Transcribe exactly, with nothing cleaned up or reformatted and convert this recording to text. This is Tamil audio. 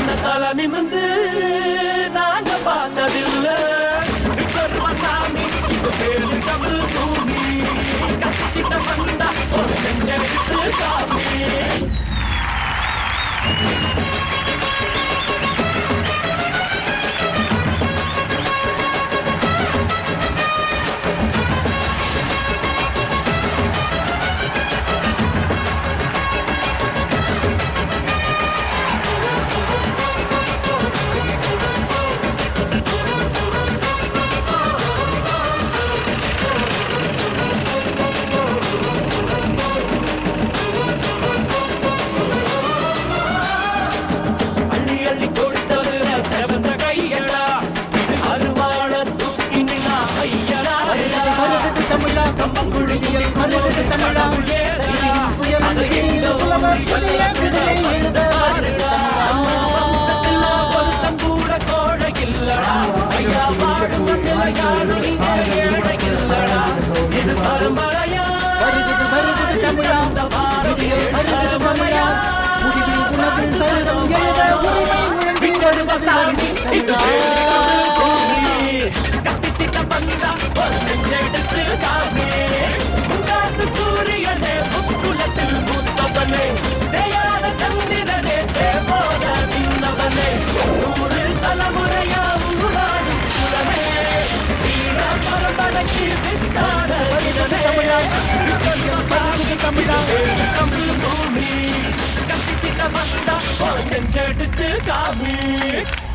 தலை நிமிந்து நாங்க பார்த்ததில்ல சாமி இப்ப பேரு தமிழ் பூமி கத்திட்ட வந்தா ஒரு நெஞ்செடுத்து காமி கம்பங்குழியில் மருகது தமிழா இடியும் புயலும் கிளியில் புலவ புதிய குதிரை எழுத வருகிறது தமிழா கூட கோழ இல்லடா ஐயா பாடும் யாரும் ஏழை இல்லடா இது பரம்பரையா வருகிறது வருகிறது தமிழா இடியில் வருகிறது தமிழா முடிவில் உனது சரிதம் எழுத உரிமை முழங்கி வருகிறது வருகிறது தமிழா கத்திட்ட வந்தா ஒரு நெஞ்செடுத்து காமி சூரியனே புத்துலத்தில் மூத்தவனே தேயாத சந்திரனே தேவோத நின்னவனே நூறு தலைமுறையா உருளாடும் குலமே வீர பரம்பரைக்கு வித்தான தமிழ் பூமி கத்திட்ட வந்தா ஒரு நெஞ்செடுத்து காமி